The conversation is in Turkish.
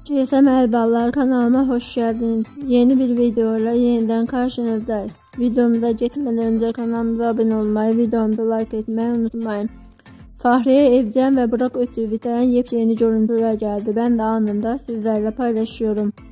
GSM Ballar kanalıma hoş geldiniz. Yeni bir videoyla yeniden karşınızdayız. Videomuza geçmeden önce kanalımıza abone olmayı, videomuza like etmeyi unutmayın. Fahriye Evcen ve Burak Özçivit'ten yepyeni görüntüler geldi. Ben de anında sizlerle paylaşıyorum.